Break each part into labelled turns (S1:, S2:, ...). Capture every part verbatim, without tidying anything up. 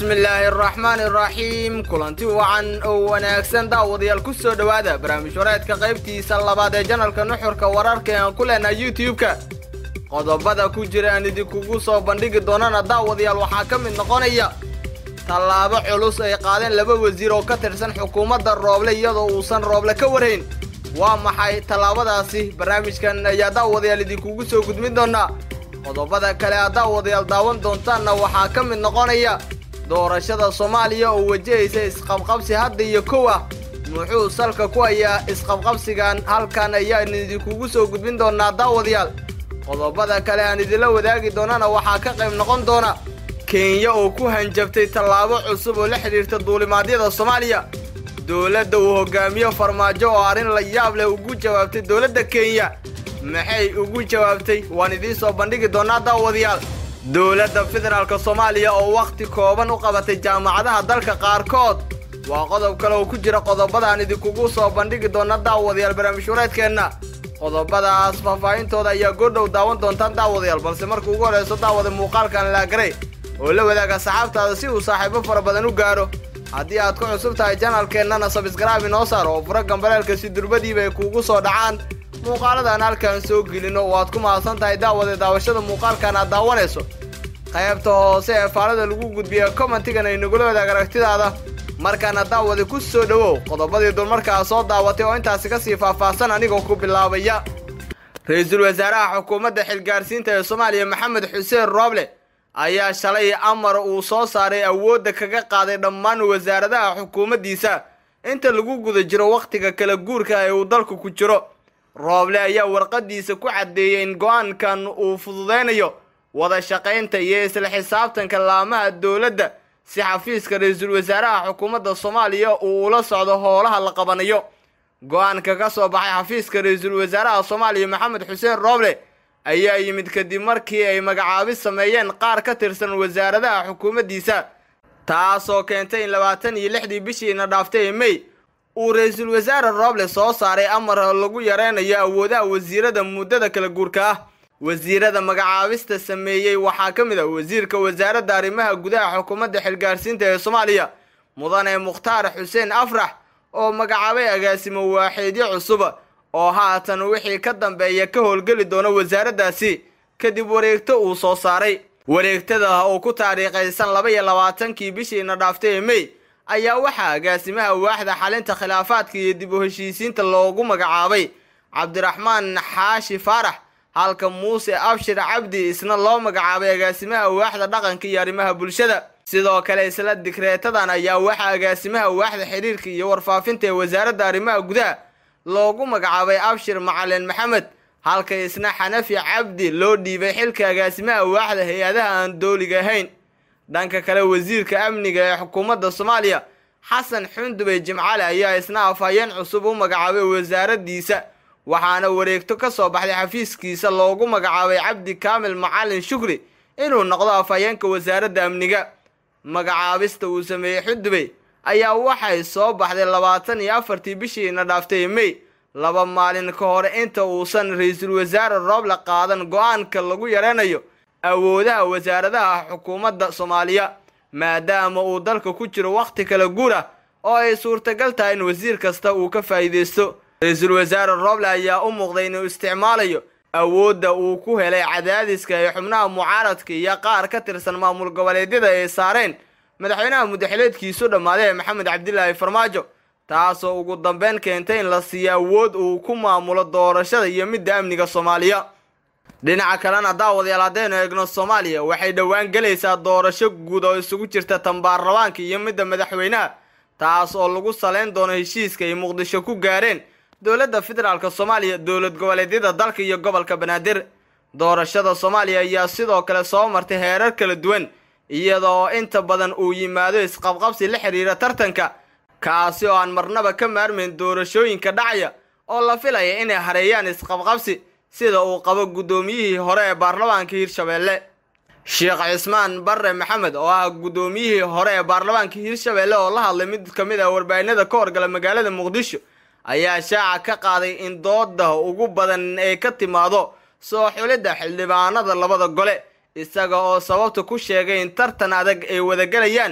S1: بسم الله الرحمن الرحيم كلانتي وعن وناكسن داوديال كسو دوادا برامج وراد كقيبتي سلاباد جنالك نحورك ورارك كلنا يوتيوبك qodobada ku jira aan idinku soo bandhigi doonana daawadayaal waxa ka mid noqonaya talaabo culus ay qaadeen laba wasiir oo ka tirsan xukuumadda Rooble iyadoo uusan Rooble ka wareyn waa maxay talaabadaasi barnaamijkan ayaa daawadayaal idinku soo gudbin doona qodobada kale daawadayaal daawan doontaana waxa ka mid noqonaya doorashada Soomaaliya oo wajahaysa isqabqabsi hadda iyo kowa muxuu salka ku ayaa isqabqabsigan halkan ayaa idinku soo gudbin doona daawadayaal qodobada kale aan idila wadaagi doonana waxa ka qayb noqon doona Kenya oo ku hanjabtay talaabo cusub oo la xiriirta duulimaadyada Soomaaliya dawladda uu hogaamiyo Farmaajo oo arin la yaab leh ugu jawaabtay dawladda Kenya maxay ugu jawaabtay waan idin soo bandhigi doonaa daawadayaal dawladda federaalka Soomaaliya oo waqti kooban u qabatay jaamacadaha dalka qaarkood waa qodob kale oo ku jira qodobada aan idinku soo bandhigi doonaa daawadayaal barnaamij wareedkeena qodobadaas faahfaahintooda ayaa go'dhow daawan doontaan daawadayaal balse markuu ugu horeyso daawada muuqaalkan la garay oo la wadaaga saxaabtaada si uu saaxiibo fara badan u gaaro haddii aad ku cusub tahay channelkeennana subscribe inoo saar oo fura gambaleelka si durbadiiba ay kuugu soo dhacaan muuqaaladan halkan soo gelino waad ku mahadsan tahay daawada daawashada muuqaalkan aad daawanayso qaybta hoose ee faalada lagu gudbiyo commentigan ay nagula wadaag aragtidaada markaana daawada ku soo dhawow qodobadii dul markaa soo daawatay oo intaas ka sii faahfaahsan anigoo ku bilaabaya ra'iisul wasaaraha xukuumadda xilgaarsiinta ee Soomaaliya Maxamed Xuseen Rooble ayaa shalay amar uu soo saaray awoodda kaga qaaday dhammaan wasaaradaha xukuumaddiisa inta lagu guda jiro waqtiga kala guurka ee uu dalku ku jiro Rooble ayaa warqadiisa ku cadeeyay in go'aankan uu fududeynayo wada shaqaynta iyo isla xisaabtanka laamaha dawladda si xafiiska ra'iisul wasaaraha xukuumadda Soomaaliya uu ula socdo howlaha la qabanayo go'aanka ka soo baxay xafiiska ra'iisul wasaaraha Soomaaliya Maxamed Xuseen Rooble ayaa yimid kadib markii ay magacaabis sameeyeen qaar ka tirsan wasaaradaha xukuumaddiisa taasoo keentay in labaatan iyo lixdii bishiina dhaaftay May uu ra'iisul wasaare Rooble soo saaray amar lagu yareynayo awoodaha wasiirada muddada kala guurka ah wasiirada magacaabista sameeyay waxa kamid ah wasiirka wasaaradda arrimaha gudaha xukuumadda xilgaarsiinta ee Soomaaliya mudane Mukhtaar Xuseen Afrax oo magacaabay agaasimo waaxidyo cusub oo haatan wixii ka dambeeya ka howlgali doona wasaaraddaasi kadib wareegto uu soo saaray wareegtada oo ku taariikhaysan laba iyo labaatankii bishiina dhaaftay May ayaa waxa agaasimaha waaxda xalinta khilaafaadka iyo dib u heshiisiinta loogu magacaabay Cabdiraxmaan Xaashi Faarax halka Muuse Abshir Cabdi isna loo magacaabay agaasimaha waaxda dhaqanka iyo arrimaha bulshada sidoo kale isla dikreetadan ayaa waxa agaasimaha waaxda xiriirka iyo warfaafinta ee wasaaradda arrimaha gudaha loogu magacaabay Abshir Macalin Maxamed halka isna Xanafi Cabdi loo dhiibay xilka agaasimaha waaxda hay'adaha aan dawliga ahayn dhanka kale wasiirka amniga ee xukuumadda Soomaaliya Xasan Xundube Jimcaale ayaa isna afhayeen cusub u magacaabay wasaaraddiisa waxaana wareegto ka soo baxday xafiiskiisa loogu magacaabay Cabdi Kaamil Macalin Shukri inuu noqdo afhayeenka wasaaradda amniga magacaabista uu sameeyay Xundube ayaa waxay soo baxday labaatan iyo afartii bishiina dhaaftay May laba maalin ka hor inta uusan ra'iisul wasaare Rooble qaadan go'aanka lagu yareynayo awoodaha wasaaradaha xukuumadda Soomaaliya maadaama uu dalka ku jiro waqti kala guur ah oo ay suurtagal tahay in wasiir kasta uu ka faa'iideysto ra'iisul wasaare Rooble ayaa u muuqday inuu isticmaalayo awoodda uu ku helay cadaadiska ee xubnaha mucaaradka iyo qaar ka tirsan maamul goboleedyada ee saareen madaxweynaha muddaxileedkiisu dhamaaday Maxamed Cabdilaahi Farmaajo taasoo ugu dambeyn keentay in la siiyo awood uu ku maamulo doorashada iyo midda amniga Soomaaliya dhinaca kalena daawadayaal haddeen eegno Soomaaliya waxay dhawaan galaysaa doorasho guud oo isugu jirta tan baarlamaanka iyo midda madaxweynaha taas oo lagu saleyn doono heshiiska ay Muqdisho ku gaareen dawladda federaalka Soomaaliya dawlad goboleedyada dalka iyo gobolka Banaadir doorashada Soomaaliya ayaa sidoo kale soo martay heerar kala duwan iyadoo inta badan uu yimaado isqabqabsi la xiriira tartanka kaasi oo aan marnaba ka maarmeyn doorashooyinka dhacaya oo la filayo inay hareeyaan isqabqabsi sida uu qabo gudoomiyihii hore ee baarlamaanka Hirshabeelle Sheekh Cismaan Barre Maxamed oo ah gudoomiyihii hore ee baarlamaanka Hirshabeelle oo la hadlay mid kamid ah warbaahinada ka horgala magaalada Muqdisho ayaa shaaca ka qaaday in doodda ugu badan ay ka timaado soo xulidda xildhibaanada labada gole isaga oo sababta ku sheegay in tartan adag ay wada galayaan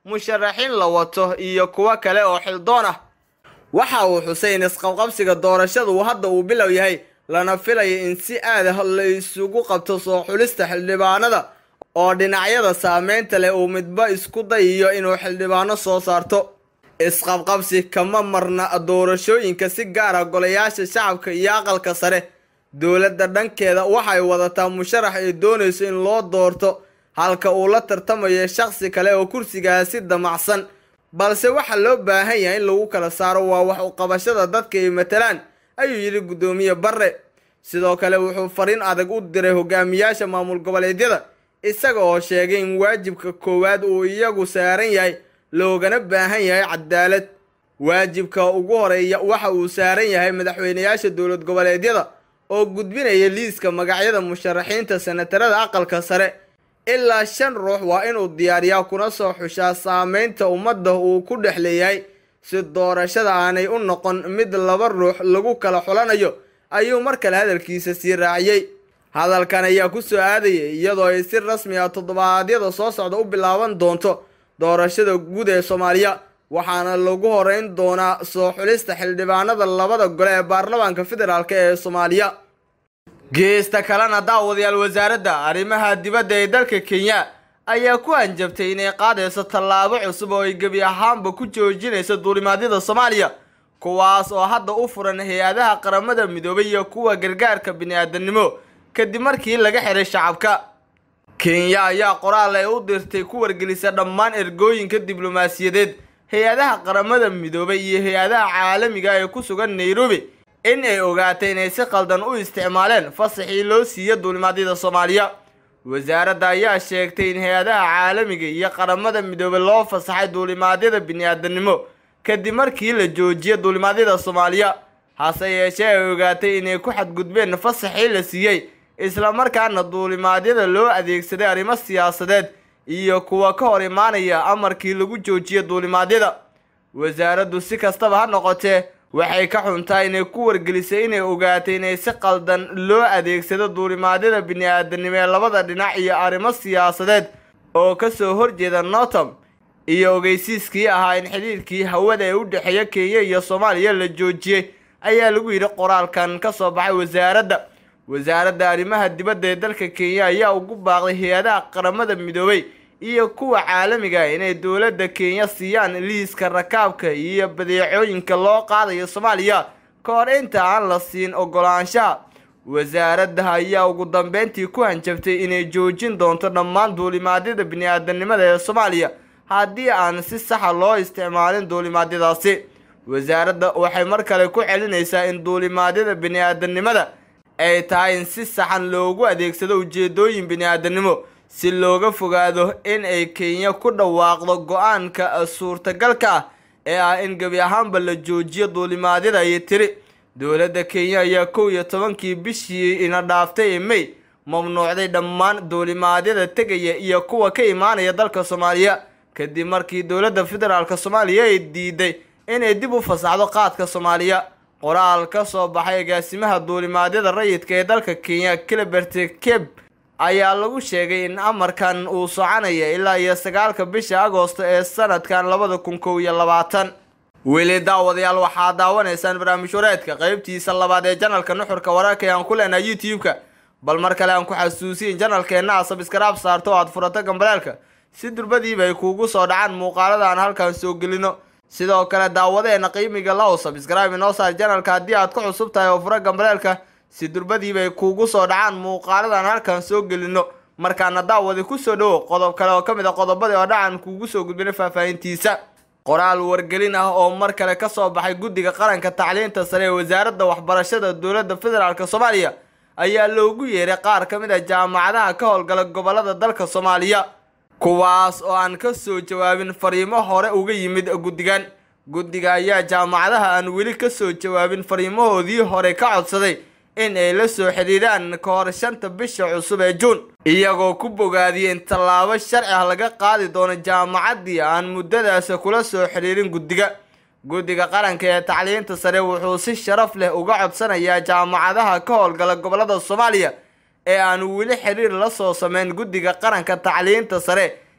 S1: musharaxiin la wato iyo kuwa kale oo xildoon ah. waxa uu xusay in isqabqabsiga doorashadu hadda uu bilow yahay lana filayo in si aad ah la isugu qabto soo xulista xildhibaanada oo dhinacyada saameynta leh uu midba isku dayayo inuu xildhibaano soo saarto. isqabqabsi kama marna doorashooyinka si gaar ah golayaasha shacabka iyo aqalka sare. dowladda dhankeeda waxay wadataa musharax ay doonayso in loo doorto halka uu la tartamayo shakhsi kale oo kursigaasi damacsan, balse waxa loo baahan yahay in lagu kala saaro waa wax u qabashada dadka ay matalaan, ayuu yiri gudoomiye Barre. sidoo kale wuxuu fariin adag u diray hogaamiyaasha maamul goboleedyada isaga oo sheegay in waajibka koowaad uu iyagu saaran yahay loogana baahan yahay cadaalad. waajibka ugu horeeya waxa uu saaran yahay madaxweynayaasha dowlad goboleedyada oo gudbinaya liiska magacyada musharaxiinta senatarada aqalka sare. ilaa shan ruux waa inuu diyaariyaa kuna soo xushaa saameynta ummadda uu ku dhex leeyahay si doorashada aanay u noqon mid laba ruux lagu kala xulanayo, ayuu mar kale hadalkiisa sii raaciyay. hadalkan ayaa ku soo aadayay iyadoo ay si rasmi ah toddobaadyada soo socda u bilaaban doonto doorashada guud ee Soomaaliya, waxaana lagu horeyn doonaa soo xulista xildhibaanada labada gole ee baarlamaanka federaalka ee Soomaaliya. geesta kalena daawadayaal wasaaradda arrimaha dibadda ee dalka Kenya ayaa ku hanjabtay inay qaadayso tallaabo cusub oo ay gebi ahaanba ku joojinayso duulimaadyada Soomaaliya, kuwaas oo hadda u furan hay'adaha qaramada midoobay iyo kuwa gargaarka bini'aadanimo kadib markii laga xiray shacabka. Kenya ayaa qoraal ay u dirtay ku wargelisa dhammaan ergooyinka diblomaasiyadeed, hay'adaha qaramada midoobay iyo hay'adaha caalamiga ee ku sugan Nairobi in ay ogaatay inay si qaldan u isticmaaleen fasaxii loo siiyay duulimaadyada Soomaaliya. wasaaradda ayaa sheegtay in hay'adaha caalamiga iyo qaramada midoobay loo fasaxay duulimaadyada bini'aadanimo kadib markii la joojiyay duulimaadyada Soomaaliya, hase yeeshee ay ogaatay inay ku xadgudbeen fasaxii la siiyay isla markaana duulimaadyada loo adeegsaday arrimo siyaasadeed iyo kuwa ka hor imaanaya amarkii lagu joojiyay duulimaadyada. wasaaraddu si kastaba ha noqotee waxay ka xuntaa inay ku wargelisay inay ogaatay inay si qaldan loo adeegsado duulimaadyada bini'aadanimo ee labada dhinac iyo arrimo siyaasadeed oo ka soo horjeeda Northam iyo ogeysiiskii ahaa in xiriirkii hawada ee u dhexeeya Kenya iyo Soomaaliya la joojiyay, ayaa lagu yiri qoraalkan ka soo baxay wasaaradda. wasaaradda arrimaha dibadda ee dalka Kenya ayaa ugu baaqday hay'adaha qaramada midoobay iyo kuwa caalamiga ah inay dowladda Kenya siiyaan liiska rakaabka iyo badeecooyinka loo qaadayo Soomaaliya ka hor inta aan la siin ogolaanshaha. wasaaradda ayaa ugu dambeyntii ku hanjabtay inay joojin doonto dhammaan duulimaadyada bini'aadanimada ee Soomaaliya haddii aan si sax ah loo isticmaalin duulimaadyadaasi. wasaaradda waxay mar kale ku celinaysaa in duulimaadyada bini'aadanimada ay tahay in si saxan loogu adeegsado ujeedooyin bini'aadanimo si looga fogaado in ay Kenya ku dhawaaqdo go'aanka suurtagalka ah ee ah in gebi ahaanba la joojiyo duulimaadyada ay tiri. dowladda Kenya ayaa kow iyo tobankii bishii ina dhaaftay ee May mamnuucday dhammaan duulimaadyada tegaya iyo kuwa ka imaanaya dalka Soomaaliya kadib markii dowladda federaalka Soomaaliya ay diiday inay dib u fasaxdo qaadka Soomaaliya. qoraal ka soo baxay agaasimaha duulimaadyada rayidka ee dalka Kenya Gilbert Keb ayaa lagu sheegay in amarkan uu soconaya ilaa iyo sagaalka bisha Agoosto ee sanadkan labada kun kow iyo labaatan. weli daawadayaal waxaa daawanaysaan barnaamij wareedka qaybtiisa labaad ee channelka nuxurka wararka ee aan ku leenahay YouTube-ka, bal mar kale aan ku xasuusin channelkeena subscribe saarto aad furato gambaleelka si durbadiiba ay kuugu soo dhacaan muuqaalada aan halkan soo gelino. sidoo kale daawadeena qiimiga la subscribe inoo saar channelka haddii aad ku cusub tahay oo fura gambaleelka si durbadiiba ay kuugu soo dhacaan muuqaalada aan halkan soo gelino. markaana daawadi ku soo dhawo qodob kale oo kamid ah qodobada oo dhacan kuugu soo gudbina faahfaahintiisa. qoraal wargelin ah oo mar kale ka soo baxay guddiga qaranka tacliinta sare ee wasaaradda waxbarashada dowladda federaalka Soomaaliya ayaa loogu yeeray qaar kamid ah jaamacadaha ka howlgala gobolada dalka Soomaaliya, kuwaas oo aan ka soo jawaabin fariimo hore uga yimid guddigan. guddiga ayaa jaamacadaha aan weli ka soo jawaabin fariimahoodii hore ka codsaday in ay la soo xiriiraan ka hor shanta bisha cusub ee Juun, iyagoo ku bogaadiyay in tallaabo sharci ah laga qaadi doono jaamacaddii aan muddadaas kula soo xiriirin guddiga. guddiga qaranka ee tacliinta sare wuxuu si sharaf leh uga codsanayaa jaamacadaha ka howlgala gobolada Soomaaliya ee aan weli xiriir la soo sameyn guddiga qaranka tacliinta sare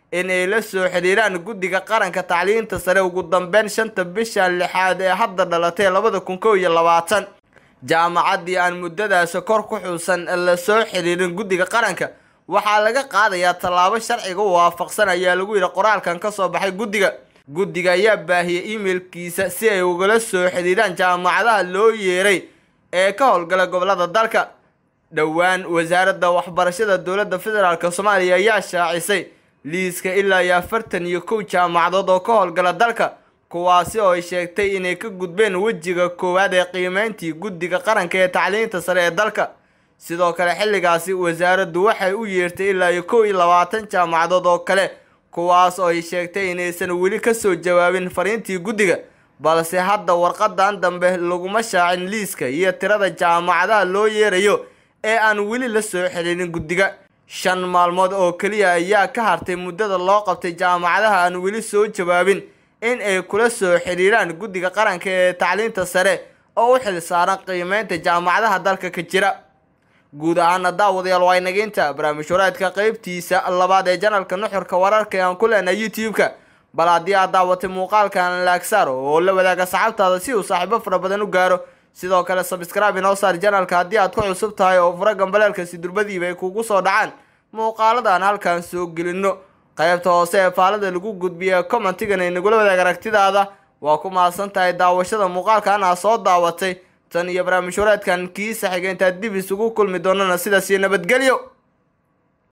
S1: in ay la soo xiriiraan guddiga qaranka tacliinta sare ugu dambeyn shanta bisha lixaad ee hadda dhalatay labada kun kow iyo labaatan. jaamacaddii aan muddadaas kor ku xusan la soo xiriirin guddiga qaranka waxaa laga qaadayaa tallaabo sharciga waafaqsan ayaa lagu yidhi qoraalkan ka soo baxay guddiga. guddiga ayaa baahiyey emailkiisa si ay ugala soo xiriiraan jaamacadaha loo yeeray ee ka howlgala gobolada dalka. dhowaan wasaaradda waxbarashada dowladda federaalk soomaaliya ayaa shaacisay liiska ilaa iyo afartan iyo kow jaamacadood oo ka howlgala dalka, kuwaasi oo ay sheegtay inay ka gudbeen wejiga koowaad ee qiimeyntii guddiga qaranka ee tacliinta sare ee dalka. sidoo kale xilligaasi wasaaraddu waxay u yeertay ilaa iyo kow iyo labaatan jaamacadood oo kale, kuwaas oo ay sheegtay inaysan weli ka soo jawaabin fariintii guddiga, balse hadda warqadan dambe laguma shaacin liiska iyo tirada jaamacadaha loo yeerayo ee aan weli la soo xiriirin guddiga. shan maalmood oo keliya ayaa ka hartay muddada loo qabtay jaamacadaha aan weli soo jawaabin in ay kula soo xiriiraan guddiga qaranka ee tacliinta sare oo u xil saaran qiimeynta jaamacadaha dalka ka jira. guud ahaana daawadayaal waa inageynta barnaamij wareedka qaybtiisa labaad ee janalka nuxurka wararka ee aan ku leenahay youtube-ka. bal haddii aad daawatay muuqaalkan laagsaar oo la wadaaga saxaabtaada si uu saaxiibo fara badan u gaaro. sidoo kale subscribe inoo saar janalka haddii aad ku cusub tahay oo fura gambaleelka si durbadiiba ay kugu soo dhacaan muuqaaladan halkan soo gelino. qaybta hoose ee faalada lagu gudbiya commentigan ay nagula wadaag aragtidaada. waa ku mahadsan tahay daawashada muuqaalkan aad soo daawatay. tan iyo barnaamij wareedkan kiisa xiga intaad dib isugu kulmi doonana sidaas iyo nabadgelyo.